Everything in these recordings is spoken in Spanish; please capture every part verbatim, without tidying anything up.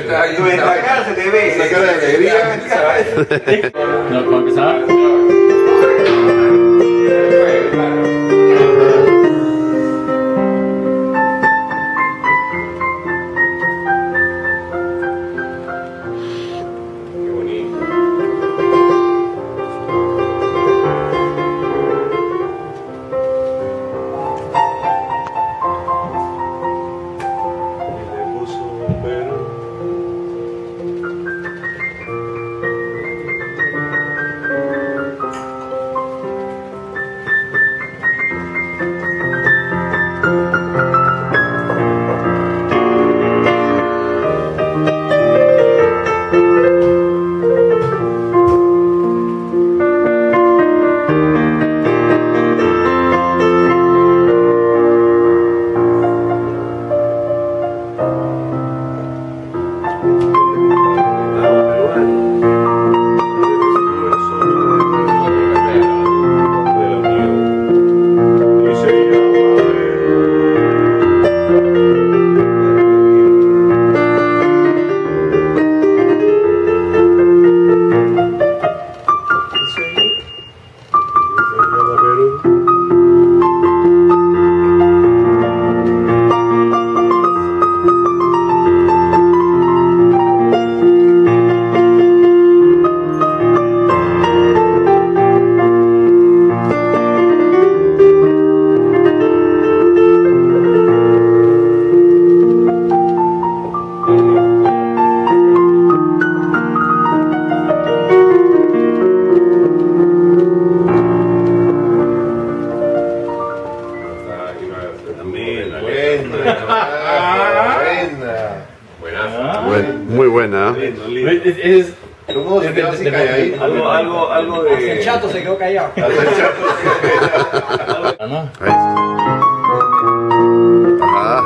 Tu destacar se te ve. Esa cara de alegría. No, ¿puedo empezar? Muy buena. Es, es, ¿Cómo se quedó así calladito? Algo, algo, algo de... Hasta el chato se quedó callado. Hasta el chato se quedó. ah, ¿no? Ahí está. Ajá.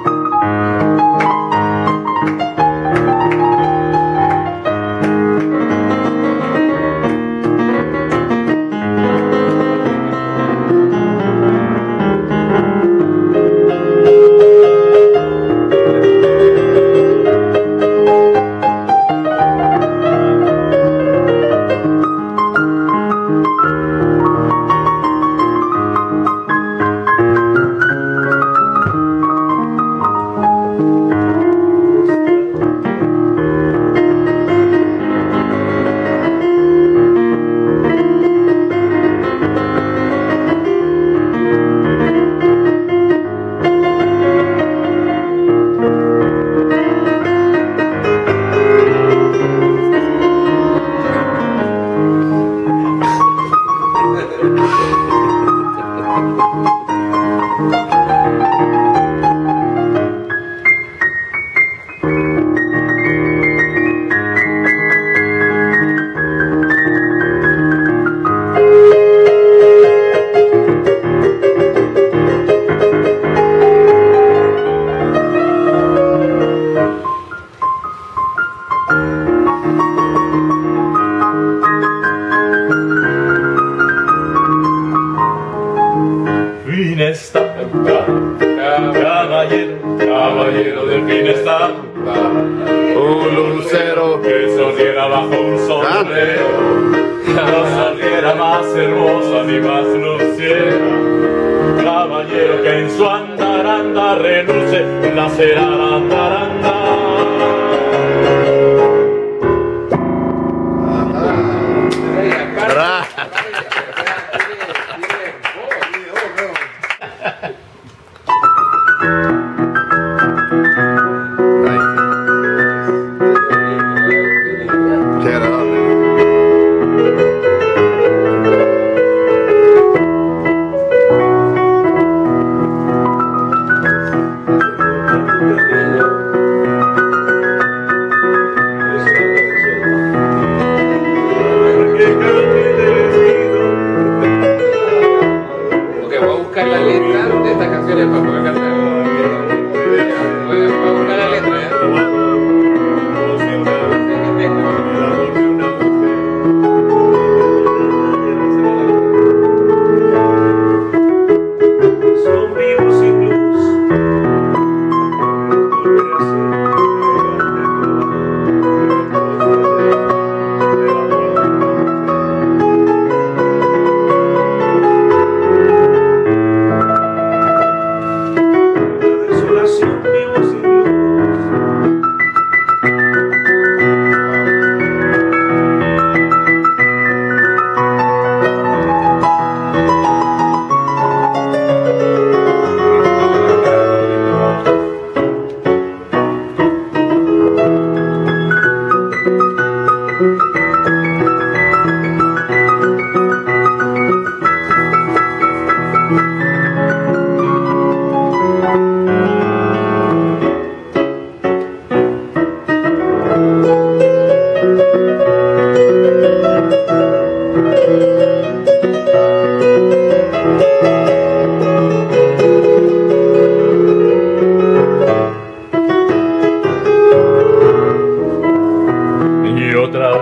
Caballero, caballero del fin está Un lucero que sonriera bajo un sombrero, no sonriera más hermosa ni más luciera. Caballero que en su andaranda reluce la cera andaranda.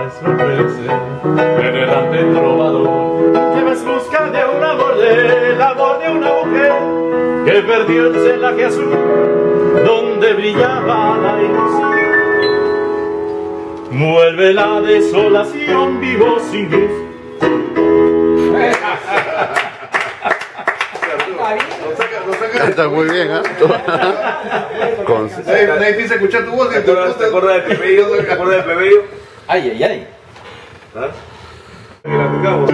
ofrece el errante trovador que va en busca de un amor, del amor de una mujer que perdió el celaje azul donde brillaba la ilusión. Vuelve la desolación, vivo sin luz. Canta muy bien, ¿eh? Con... Nadie piensa escuchar tu voz. ¿Te acuerdas del plebeyo? ¿Te acuerdas del plebeyo? Ay, ay, ay. ¿Ah? La tocamos.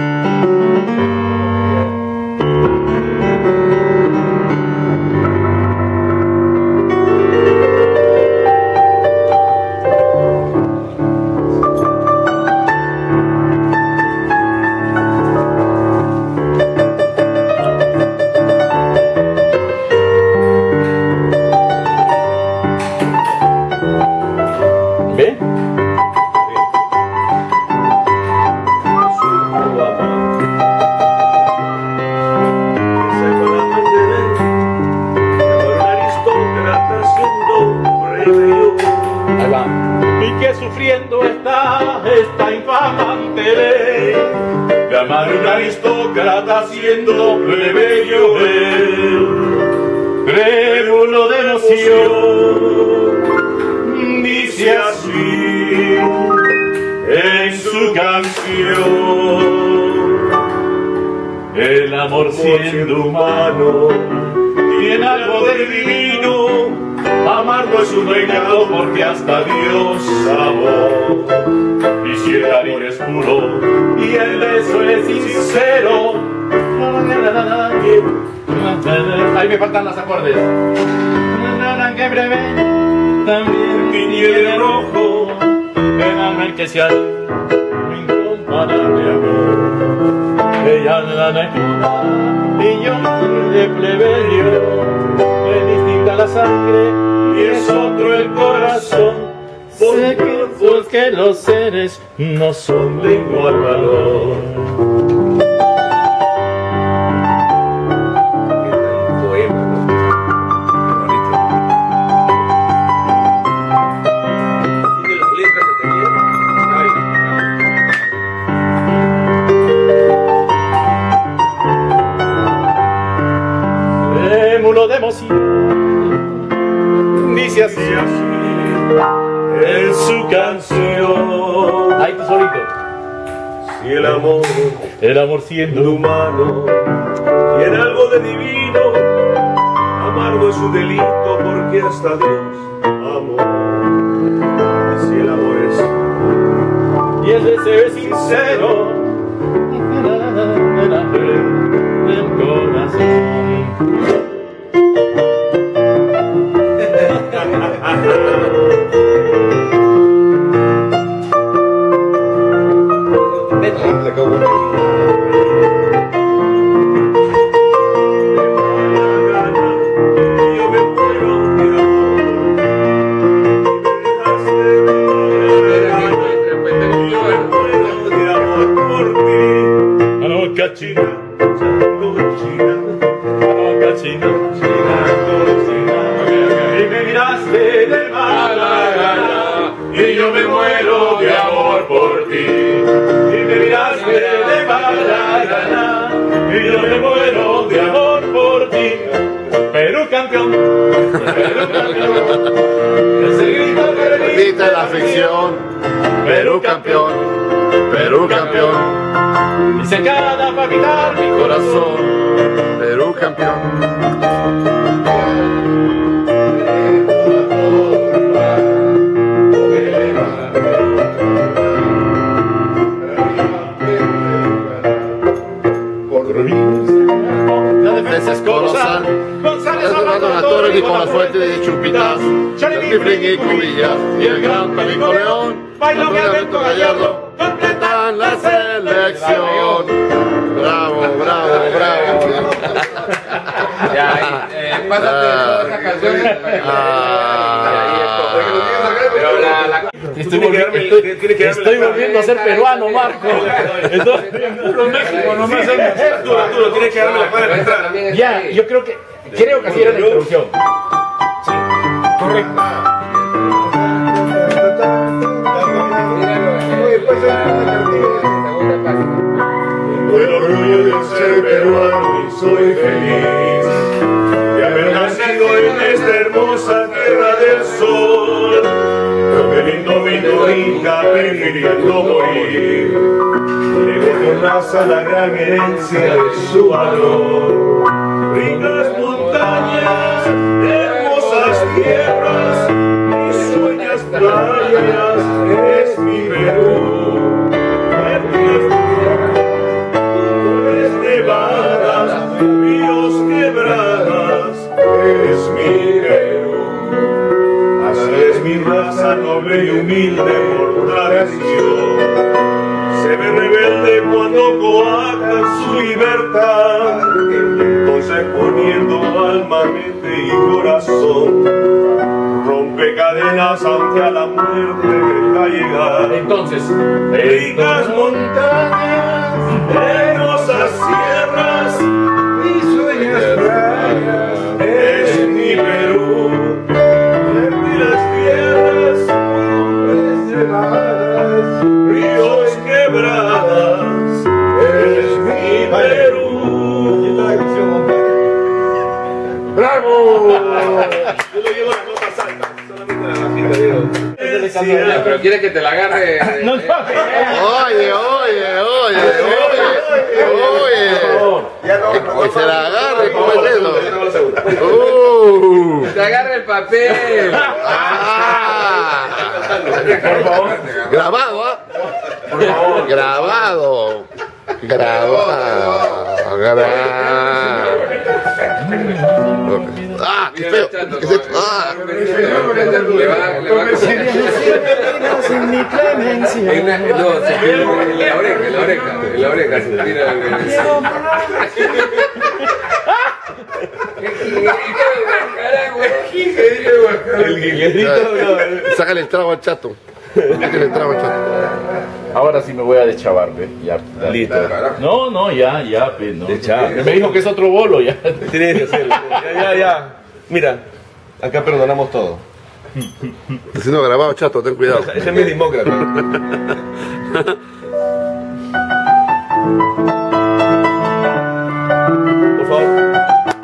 ¿Ve? Ahí va. Y que sufriendo está esta infamante ley de amar a un aristócrata siendo plebeyo él, trémulo de emoción, dice así en su canción: el amor siendo humano tiene algo de divino, amarlo es un regalo porque hasta Dios amó. Y si el cariño es puro y el beso es sincero, ahí me faltan los acordes. Que breve también tiene rojo, el alma el que se al incomparable amor. Ella la natura y yo de plebeyo, es distinta la sangre y es otro el corazón, porque, porque los seres no son de igual valor. Poema, ¿no? Qué bonito. Tiene las letras que tenía. Ay, Trémulo de emoción, dice así, en su canción. Ahí tú solito. si el amor, El amor siendo humano, tiene algo de divino, amarlo es un delito porque hasta Dios amó. Si el amor es y el deseo es sincero del corazón. China, China, China, China, y me miraste de mala gana, y yo me muero de amor por ti. Y me miraste de mala gana, y yo me muero de amor por ti. Perú campeón, Perú campeón, ese grito que Repite la ficción. Perú campeón, Perú campeón. Y secada para quitar mi Corazón, Perú campeón. La defensa es colosal. González hablando a la torre y con las fuertes de Chupitas, Charifling y Cubillas y el gran Perico León, Bailón y Alberto Gallardo completan la selección. Bravo, bravo, bravo. Ya, eh, pásate todas esas canciones. Pero la, la... Estoy, volvi estoy, estoy volviendo a ser peruano, Marco. Entonces, puro México, no me hacen Arturo, Arturo, tienes que darme la cuadra de entrada. ya, yo creo que creo que así era la introducción. Sí, correcto. Después soy feliz de haber nacido en esta hermosa tierra del sol. Pero qué lindo vino Inca prefiriendo morir, lejos de raza la gran herencia de su valor. Ricas montañas, hermosas tierras, mis sueñas playas, es mi Perú. Flores nevadas, ríos quebradas, es mi Perú. Así es mi raza noble y humilde por tradición. Se ve rebelde cuando coactan su libertad, entonces poniendo alma, mente y corazón, rompe cadenas aunque a la muerte deja llegar. Entonces, ricas montañas, hermosas sierras, mis sueños playas, es mi Perú. Fértiles tierras, nubes nevadas, ríos quebradas, es mi Perú. ¡Bravo! Yo le llevo las notas altas, solamente la bajita, Diego. Pero quiere que te la agarre. No, no. Oye, oye, oye, oye, oye. Que se la agarre, ¿cómo es eso? Uh. Te agarre el papel. Ah. por favor, Grabado, ¿ah? por favor. Grabado. Grabado. Grabado. Ah, qué feo. ¿Qué es esto? Ah. Le va, le va a Sin mi clemencia. En la, no, se tira en la oreja, en la oreja, en la oreja se tira El guillerito. Sácale el trago al chato. Sácale el trago al chato. Ahora sí me voy a deschavar, ¿ve? Ya. ya. Listo. No, no, ya, ya, pues, no. Deschave. Me dijo que es otro bolo, ya. Tienes que hacerlo. Ya, ya, ya. Mira, acá perdonamos todo. Si no grabado, chato, ten cuidado. Ese es mi demócrata. Por favor.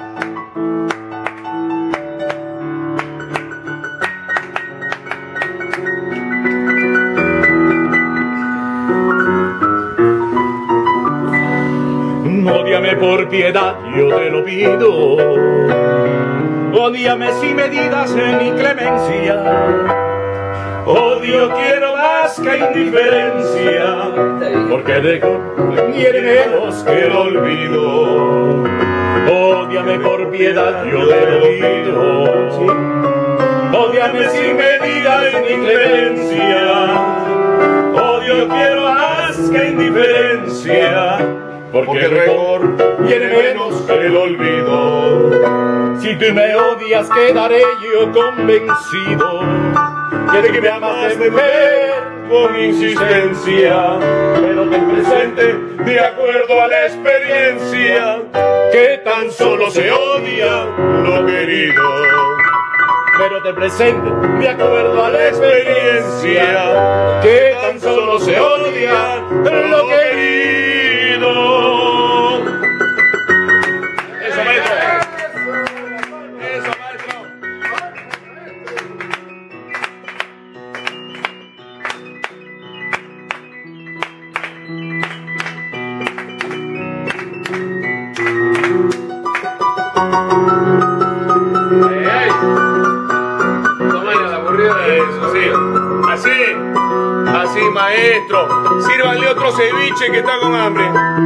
Ódiame por piedad, yo te lo pido. Ódiame sin medidas en mi clemencia. Odio quiero más que indiferencia, porque de quiere menos que el olvido. Ódiame por piedad, yo te lo pido. Ódiame sin medida en mi clemencia. Odio quiero más que indiferencia, porque el rencor quiere menos que el olvido. Si tú me odias, quedaré yo convencido de que me amas de mujer con insistencia, pero ten presente, de acuerdo a la experiencia, que tan solo se odia lo querido. Pero te presente, de acuerdo a la experiencia, que tan solo se odia lo querido. Eso, maestro. Eso, maestro. Ey, ey. Toma ya la aburrida de Eso, sí. Así, así, maestro. Sírvanle otro ceviche que está con hambre.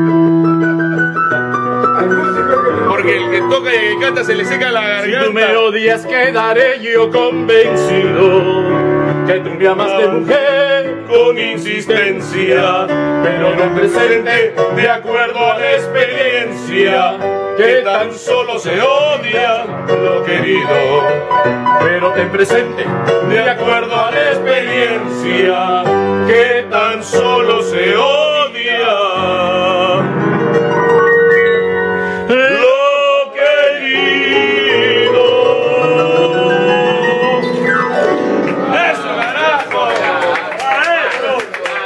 Porque el que toca y el que canta se le seca la garganta. Si tú me odias, quedaré yo convencido que tú me amas de mujer con insistencia, pero no presente, de acuerdo a la experiencia, que tan solo se odia lo querido. pero ten presente, De acuerdo a la experiencia, que tan solo se odia lo querido. ¡Eso, carajo! ¡Maestro!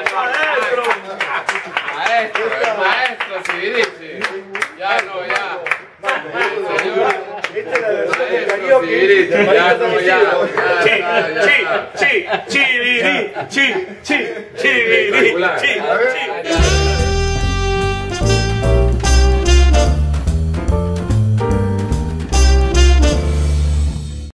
¡Maestro! maestro, el maestro, sí dice. Ya no, ya. Chiquirito, ya, no, ya, Chi, ya, ya, chi, ya. chi, chiriri, chi, chi, chiriri, chi, chi.